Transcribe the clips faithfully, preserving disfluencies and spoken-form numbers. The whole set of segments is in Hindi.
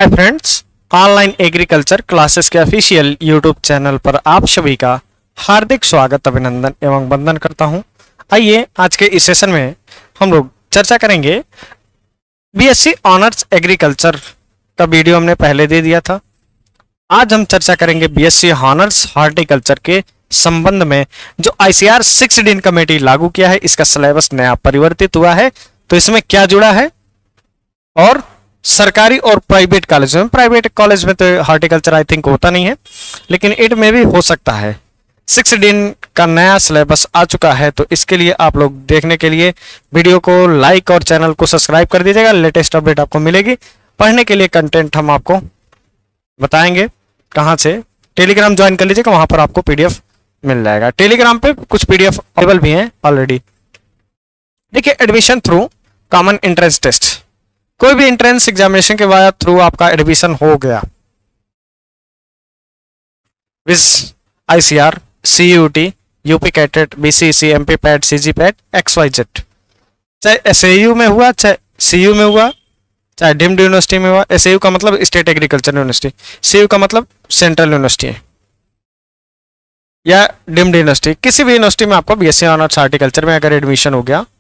हाय फ्रेंड्स, ऑनलाइन एग्रीकल्चर क्लासेस के ऑफिशियल यूट्यूब चैनल पर आप सभी का हार्दिक स्वागत, अभिनंदन एवं वंदन करता हूं। आइए आज के इस सेशन में हम लोग चर्चा करेंगे। बीएससी ऑनर्स एग्रीकल्चर का वीडियो हमने पहले दे दिया था। आज हम चर्चा करेंगे बीएससी ऑनर्स हॉर्टिकल्चर के संबंध में जो आईसीआर सिक्स डीन कमेटी लागू किया है, इसका सिलेबस नया परिवर्तित हुआ है, तो इसमें क्या जुड़ा है और सरकारी और प्राइवेट कॉलेज में, प्राइवेट कॉलेज में तो हॉर्टिकल्चर आई थिंक होता नहीं है, लेकिन इट में भी हो सकता है। सिक्स डीन का नया सिलेबस आ चुका है, तो इसके लिए आप लोग देखने के लिए वीडियो को लाइक और चैनल को सब्सक्राइब कर दीजिएगा। लेटेस्ट अपडेट आपको मिलेगी। पढ़ने के लिए कंटेंट हम आपको बताएंगे कहाँ से। टेलीग्राम ज्वाइन कर लीजिएगा, वहां पर आपको पीडीएफ मिल जाएगा। टेलीग्राम पे कुछ पीडीएफ अवेलेबल भी हैं ऑलरेडी। देखिए, admission through common entrance test, कोई भी एंट्रेंस एग्जामिनेशन के बाद थ्रू आपका एडमिशन हो गया with ICR, CUT, UP CATET, BCC, MP PAT, CG PAT, X Y Z, चाहे एसएयू में हुआ, चाहे सीयू में हुआ, चाहे डीम्ड यूनिवर्सिटी में हुआ। एसएयू का मतलब स्टेट एग्रीकल्चर यूनिवर्सिटी, सीयू का मतलब सेंट्रल यूनिवर्सिटी है, या डीम्ड यूनिवर्सिटी। किसी भी यूनिवर्सिटी में आपको बीएससी ऑनर्स हॉर्टिकल्चर में अगर एडमिशन हो गया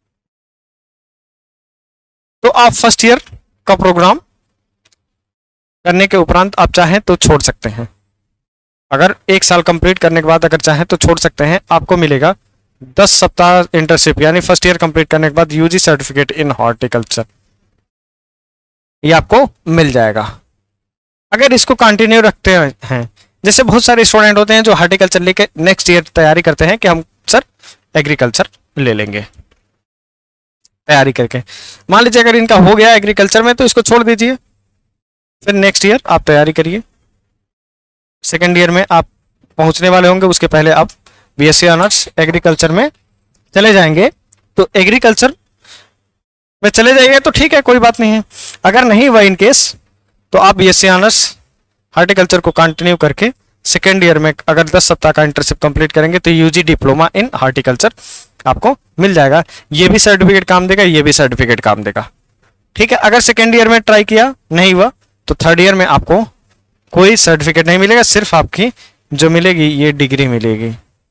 तो आप फर्स्ट ईयर का प्रोग्राम करने के उपरांत आप चाहें तो छोड़ सकते हैं। अगर एक साल कंप्लीट करने के बाद अगर चाहें तो छोड़ सकते हैं। आपको मिलेगा दस सप्ताह इंटर्नशिप, यानी फर्स्ट ईयर कंप्लीट करने के बाद यूजी सर्टिफिकेट इन हॉर्टिकल्चर, ये आपको मिल जाएगा अगर इसको कंटिन्यू रखते हैं। जैसे बहुत सारे स्टूडेंट होते हैं जो हॉर्टिकल्चर लेके नेक्स्ट ईयर तैयारी करते हैं कि हम सर एग्रीकल्चर ले लेंगे, तैयारी करके। मान लीजिए अगर इनका हो गया एग्रीकल्चर में तो इसको छोड़ दीजिए, फिर नेक्स्ट ईयर आप तैयारी करिए। सेकेंड ईयर में आप पहुंचने वाले होंगे, उसके पहले आप बीएससी ऑनर्स एग्रीकल्चर में चले जाएंगे। तो एग्रीकल्चर में चले जाइए तो ठीक है, कोई बात नहीं है। अगर नहीं हुआ इन केस तो आप बीएससी ऑनर्स हॉर्टिकल्चर को कंटिन्यू करके सेकेंड ईयर में अगर दस सप्ताह का इंटर्नशिप कंप्लीट करेंगे तो यूजी डिप्लोमा इन हॉर्टिकल्चर आपको मिल जाएगा। ये भी सर्टिफिकेट काम देगा, ये भी सर्टिफिकेट काम देगा, ठीक है। अगर सेकेंड ईयर में ट्राई किया नहीं हुआ तो थर्ड ईयर में आपको कोई सर्टिफिकेट नहीं मिलेगा, सिर्फ आपकी जो मिलेगी ये डिग्री मिलेगी,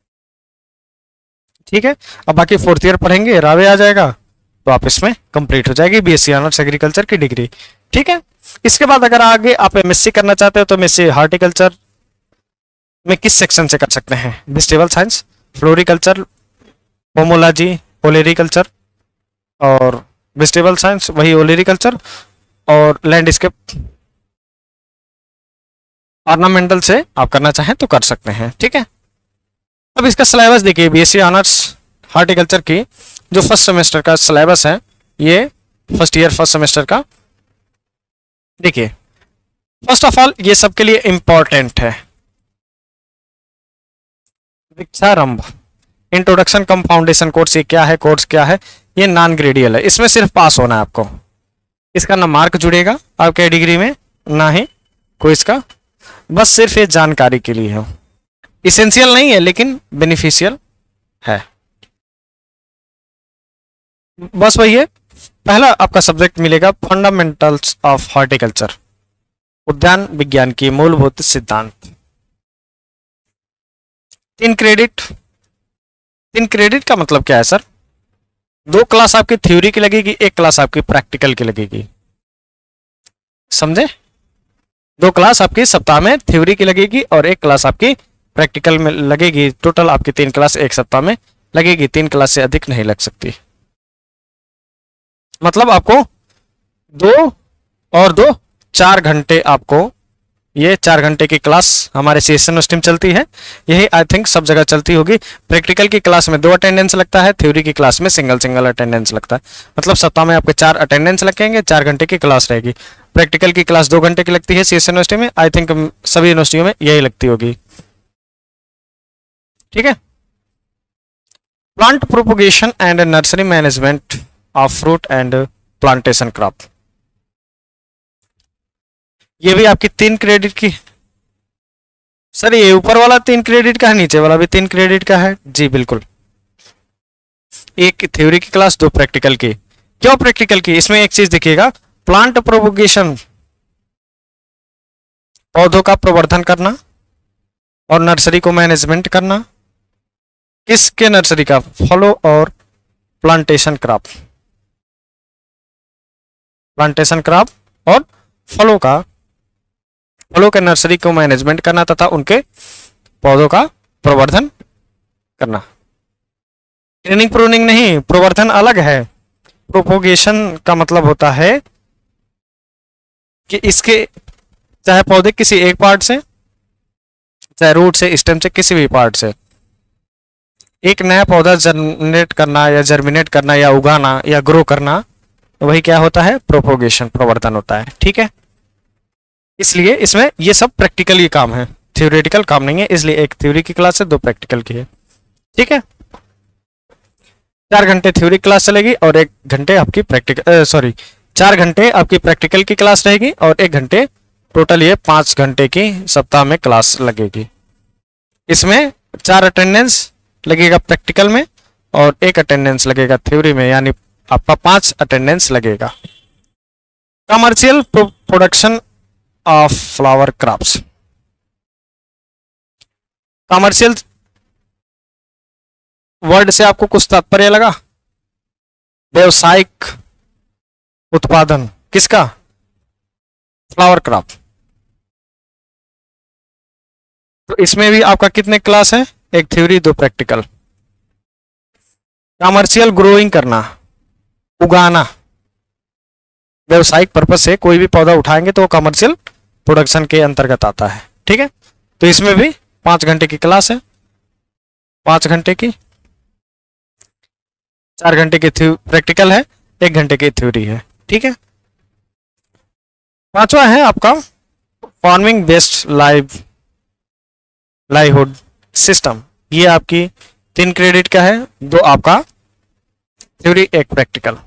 ठीक है। अब बाकी फोर्थ ईयर पढ़ेंगे, रावे आ जाएगा तो आप इसमें कंप्लीट हो जाएगी बीएससी ऑनर्स एग्रीकल्चर की डिग्री, ठीक है। इसके बाद अगर आगे आप एमएससी करना चाहते हो तो एमएससी हॉर्टिकल्चर में किस सेक्शन से कर सकते हैं? Vegetable science, floriculture, pomology, olericulture और वेजिटेबल साइंस वही ओलेरिकल्चर, और लैंडस्केप ऑर्नामेंटल से आप करना चाहें तो कर सकते हैं, ठीक है। अब इसका सिलेबस देखिए, बीएससी ऑनर्स हॉर्टिकल्चर की जो फर्स्ट सेमेस्टर का सिलेबस है, ये फर्स्ट ईयर फर्स्ट सेमेस्टर का देखिए। फर्स्ट ऑफ ऑल ये सबके लिए इंपॉर्टेंट है। दीक्षारंभ इंट्रोडक्शन कम फाउंडेशन कोर्स, ये क्या है, कोर्स क्या है? ये नॉन ग्रेडियल है, इसमें सिर्फ पास होना है आपको। इसका ना मार्क जुड़ेगा आपके डिग्री में, ना ही कोई इसका, बस सिर्फ ये जानकारी के लिए हो। इसेंशियल नहीं है लेकिन बेनिफिशियल है, बस वही है। पहला आपका सब्जेक्ट मिलेगा फंडामेंटल्स ऑफ हॉर्टिकल्चर, उद्यान विज्ञान की मूलभूत सिद्धांत। तीन क्रेडिट, तीन क्रेडिट का मतलब क्या है सर? दो क्लास आपकी थ्योरी की लगेगी, एक क्लास आपकी प्रैक्टिकल की लगेगी, समझे? दो क्लास आपकी सप्ताह में थ्योरी की लगेगी और एक क्लास आपकी प्रैक्टिकल में लगेगी। टोटल आपकी तीन क्लास एक सप्ताह में लगेगी, तीन क्लास से अधिक नहीं लग सकती। मतलब आपको दो और दो चार घंटे, आपको ये चार घंटे की क्लास हमारे सीएस यूनिवर्सिटी में चलती है, यही आई थिंक सब जगह चलती होगी। प्रैक्टिकल की क्लास में दो अटेंडेंस लगता है, थ्योरी की क्लास में सिंगल सिंगल अटेंडेंस लगता है। मतलब सप्ताह में आपके चार अटेंडेंस लगेंगे, चार घंटे की क्लास रहेगी। प्रैक्टिकल की क्लास दो घंटे की लगती है सीएस यूनिवर्सिटी में, आई थिंक सभी यूनिवर्सिटियों में यही लगती होगी, ठीक है। Plant propagation and nursery management of fruit and plantation crop, ये भी आपकी तीन क्रेडिट की। सर ये ऊपर वाला तीन क्रेडिट का है, नीचे वाला भी तीन क्रेडिट का है? जी बिल्कुल, एक थ्योरी की क्लास, दो प्रैक्टिकल की। क्यों प्रैक्टिकल की? इसमें एक चीज देखिएगा, प्लांट प्रोपोगेशन पौधों का प्रवर्धन करना और नर्सरी को मैनेजमेंट करना। किसके नर्सरी का? फलों और प्लांटेशन क्रॉप, प्लांटेशन क्रॉप और फलों का, फलों के नर्सरी को मैनेजमेंट करना तथा उनके पौधों का प्रवर्धन करना। ट्रेनिंग प्रूनिंग नहीं, प्रवर्धन अलग है। प्रोपोगेशन का मतलब होता है कि इसके चाहे पौधे किसी एक पार्ट से, चाहे रूट से, स्टेम से, किसी भी पार्ट से एक नया पौधा जर्मिनेट करना या जर्मिनेट करना या उगाना या ग्रो करना, वही क्या होता है? प्रोपोगेशन, प्रवर्धन होता है। ठीक है, इसलिए इसमें ये सब प्रैक्टिकली काम है, थ्योरेटिकल काम नहीं है। इसलिए एक थ्योरी की क्लास है, दो प्रैक्टिकल की है। ठीक है, चार घंटे थ्योरी क्लास चलेगी और एक घंटे आपकी प्रैक्टिकल, सॉरी चार घंटे आपकी प्रैक्टिकल की क्लास रहेगी और एक घंटे टोटल, ये पाँच घंटे की सप्ताह में क्लास लगेगी। इसमें चार अटेंडेंस लगेगा प्रैक्टिकल में और एक अटेंडेंस लगेगा थ्योरी में, यानी आपका पांच अटेंडेंस लगेगा। Commercial production of flower crops. Commercial word से आपको कुछ तात्पर्य लगा? व्यवसायिक उत्पादन किसका? Flower crop. तो इसमें भी आपका कितने क्लास है? एक थ्योरी, दो प्रैक्टिकल। कमर्शियल ग्रोइंग करना, उगाना, व्यवसायिक पर्पज से कोई भी पौधा उठाएंगे तो वो कमर्शियल प्रोडक्शन के अंतर्गत आता है। ठीक है, तो इसमें भी पांच घंटे की क्लास है, पांच घंटे की, चार घंटे की प्रैक्टिकल है, एक घंटे की थ्योरी है। ठीक है, पांचवा है आपका farming based live livelihood system. ये आपकी तीन क्रेडिट का है, दो आपका थ्योरी, एक practical.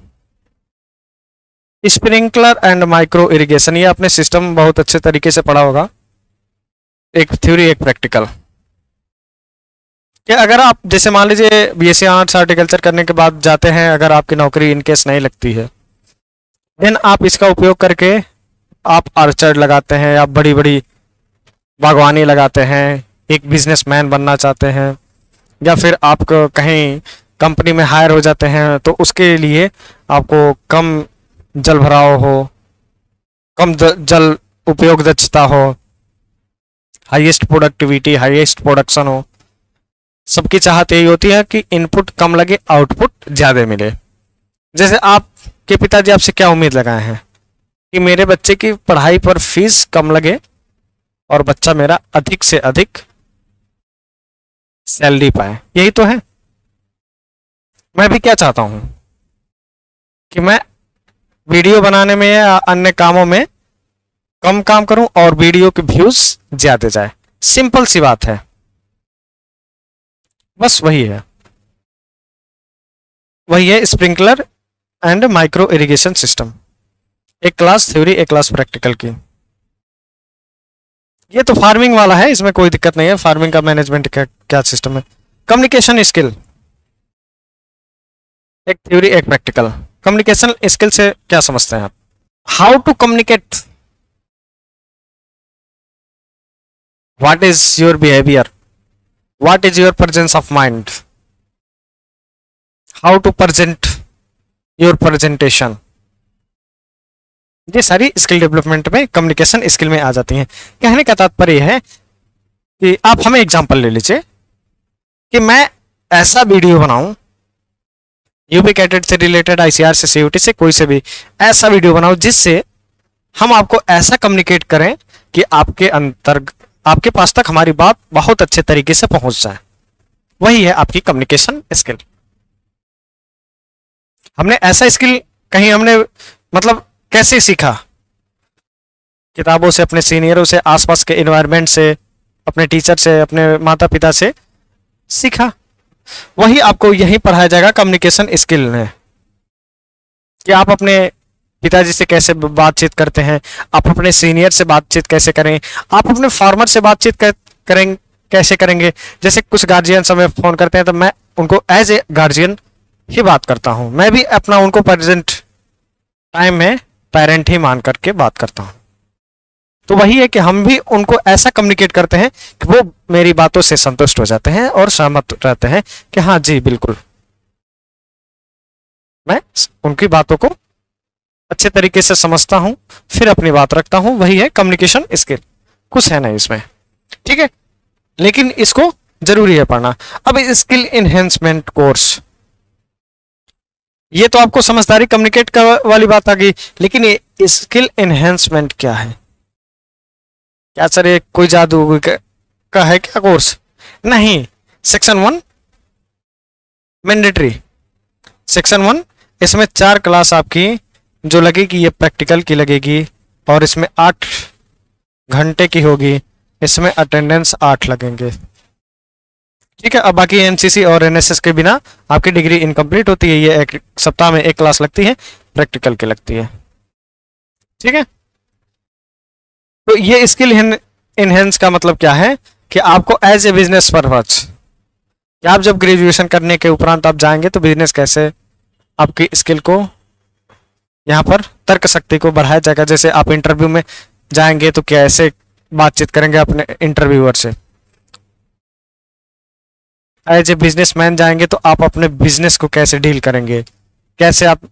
Sprinkler and micro irrigation, ये आपने सिस्टम बहुत अच्छे तरीके से पढ़ा होगा, एक थ्योरी एक प्रैक्टिकल। कि अगर आप जैसे मान लीजिए बीएससी आर्ट्स हॉर्टिकल्चर करने के बाद जाते हैं, अगर आपकी नौकरी इनकेस नहीं लगती है, देन आप इसका उपयोग करके आप ऑर्चर्ड लगाते हैं, आप बड़ी बड़ी बागवानी लगाते हैं, एक बिजनेसमैन बनना चाहते हैं, या फिर आप कहीं कंपनी में हायर हो जाते हैं, तो उसके लिए आपको कम जल भराव हो, कम जल उपयोग दक्षता हो, हाईएस्ट प्रोडक्टिविटी, हाईएस्ट प्रोडक्शन हो। सबकी चाहत यही होती है कि इनपुट कम लगे, आउटपुट ज़्यादा मिले। जैसे आपके पिताजी आपसे क्या उम्मीद लगाए हैं कि मेरे बच्चे की पढ़ाई पर फीस कम लगे और बच्चा मेरा अधिक से अधिक सैलरी पाए, यही तो है। मैं भी क्या चाहता हूं कि मैं वीडियो बनाने में या अन्य कामों में कम काम करूं और वीडियो के व्यूज ज्यादा जाए। सिंपल सी बात है, बस वही है, वही है sprinkler and micro irrigation system. एक क्लास थ्योरी, एक क्लास प्रैक्टिकल की। ये तो फार्मिंग वाला है, इसमें कोई दिक्कत नहीं है। फार्मिंग का मैनेजमेंट का क्या सिस्टम है। कम्युनिकेशन स्किल, एक थ्योरी एक प्रैक्टिकल। कम्युनिकेशन स्किल से क्या समझते हैं आप? How to communicate, what is your behaviour, what is your presence of mind, how to present your presentation. ये सारी स्किल डेवलपमेंट में, कम्युनिकेशन स्किल में आ जाती हैं। कहने का तात्पर्य है कि आप हमें एग्जांपल ले लीजिए कि मैं ऐसा वीडियो बनाऊं, यूपी कैटेट से रिलेटेड, आईसीआर से, सीयूटी से, कोई से भी ऐसा वीडियो बनाऊं जिससे हम आपको ऐसा कम्युनिकेट करें कि आपके अंतर आपके पास तक हमारी बात बहुत अच्छे तरीके से पहुंच जाए। वही है आपकी कम्युनिकेशन स्किल। हमने ऐसा स्किल कहीं हमने मतलब कैसे सीखा? किताबों से, अपने सीनियरों से, आसपास के एनवायरनमेंट से, अपने टीचर से, अपने माता पिता से सीखा। वही आपको यही पढ़ाया जाएगा कम्युनिकेशन स्किल में, कि आप अपने पिताजी से कैसे बातचीत करते हैं, आप अपने सीनियर से बातचीत कैसे करें, आप अपने फार्मर से बातचीत करें कैसे करेंगे। जैसे कुछ गार्जियन हमें फोन करते हैं तो मैं उनको एज ए गार्जियन ही बात करता हूं। मैं भी अपना उनको प्रेजेंट टाइम में पेरेंट ही मान करके बात करता हूं। तो वही है कि हम भी उनको ऐसा कम्युनिकेट करते हैं कि वो मेरी बातों से संतुष्ट हो जाते हैं और सहमत रहते हैं कि हाँ जी बिल्कुल, मैं उनकी बातों को अच्छे तरीके से समझता हूं, फिर अपनी बात रखता हूं। वही है कम्युनिकेशन स्किल, कुछ है नहीं इसमें, ठीक है, लेकिन इसको जरूरी है पढ़ना। अब स्किल इनहेंसमेंट कोर्स, ये तो आपको समझदारी कम्युनिकेट वाली बात आ गई, लेकिन ये स्किल एनहेंसमेंट क्या है? क्या सर ये कोई जादू का है क्या कोर्स? नहीं, section one mandatory, section one इसमें चार क्लास आपकी जो लगेगी ये प्रैक्टिकल की लगेगी और इसमें आठ घंटे की होगी, इसमें अटेंडेंस आठ लगेंगे, ठीक है। अब बाकी एनसीसी और एनएसएस के बिना आपकी डिग्री इनकम्प्लीट होती है। ये एक सप्ताह में एक क्लास लगती है, प्रैक्टिकल की लगती है, ठीक है। तो ये स्किल इनहेंस का मतलब क्या है कि आपको एज ए बिजनेस पर्पज, कि आप जब ग्रेजुएशन करने के उपरांत आप जाएंगे तो बिजनेस कैसे आपकी स्किल को यहाँ पर तर्क शक्ति को बढ़ाया जाएगा। जैसे आप इंटरव्यू में जाएंगे तो कैसे बातचीत करेंगे अपने इंटरव्यूअर से, एज ए बिजनेसमैन जाएंगे तो आप अपने बिजनेस को कैसे डील करेंगे, कैसे आप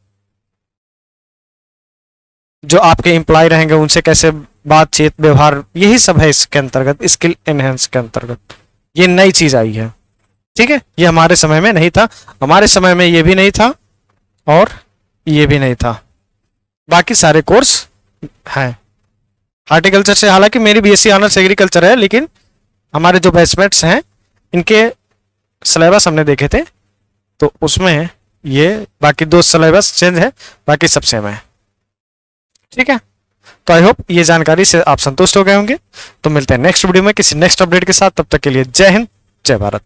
जो आपके एम्प्लॉय रहेंगे उनसे कैसे बातचीत व्यवहार, यही सब है इसके अंतर्गत, स्किल एनहेंस के अंतर्गत। ये नई चीज आई है, ठीक है, ये हमारे समय में नहीं था, हमारे समय में ये भी नहीं था और ये भी नहीं था। बाकी सारे कोर्स हैं हार्टिकल्चर से, हालांकि मेरी बीएससी ऑनर्स एग्रीकल्चर है, लेकिन हमारे जो बैचमेट्स हैं इनके सिलेबस हमने देखे थे तो उसमें ये बाकी दो सिलेबस चेंज है, बाकी सब सेम है, ठीक है। तो आई होप ये जानकारी से आप संतुष्ट हो गए होंगे। तो मिलते हैं नेक्स्ट वीडियो में किसी नेक्स्ट अपडेट के साथ, तब तक के लिए जय हिंद, जय भारत।